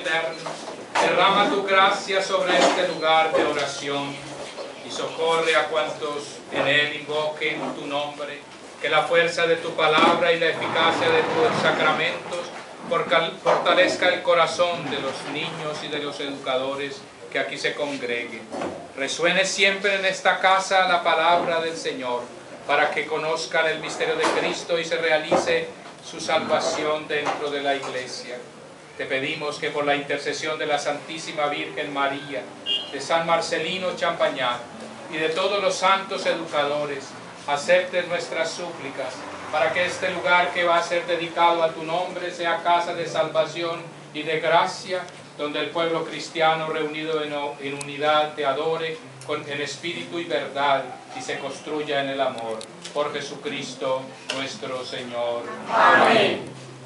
eterno, derrama tu gracia sobre este lugar de oración y socorre a cuantos en él invoquen tu nombre, que la fuerza de tu palabra y la eficacia de tus sacramentos fortalezca el corazón de los niños y de los educadores que aquí se congreguen. Resuene siempre en esta casa la palabra del Señor, para que conozcan el misterio de Cristo y se realice su salvación dentro de la Iglesia. Te pedimos que por la intercesión de la Santísima Virgen María, de San Marcelino Champagnat y de todos los santos educadores, aceptes nuestras súplicas para que este lugar que va a ser dedicado a tu nombre sea casa de salvación y de gracia, donde el pueblo cristiano reunido en unidad te adore en espíritu y verdad y se construya en el amor. Por Jesucristo nuestro Señor. Amén.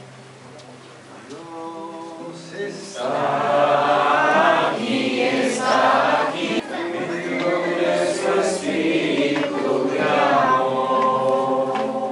Dios está aquí, está aquí. Nuestro espíritu de amor.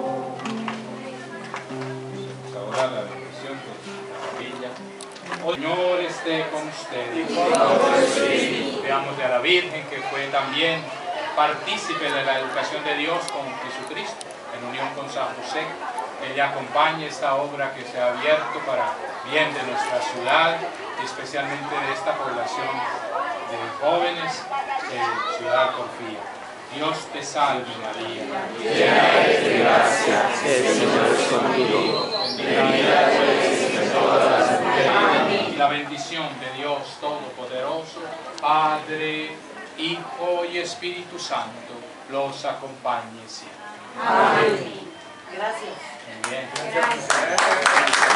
Ahora la bendición de la capilla. Señor esté con ustedes. Veamos a la Virgen, que fue también partícipe de la educación de Dios con Jesucristo, en unión con San José. Ella acompañe esta obra que se ha abierto para bien de nuestra ciudad y especialmente de esta población de jóvenes de Ciudad Porfía. Dios te salve María, llena eres de gracia, el Señor es contigo, bendita eres entre todas las mujeres. Y la bendición de Dios Todopoderoso, Padre, Hijo y Espíritu Santo, los acompañe siempre. Amén. Gracias. Muy bien. Gracias.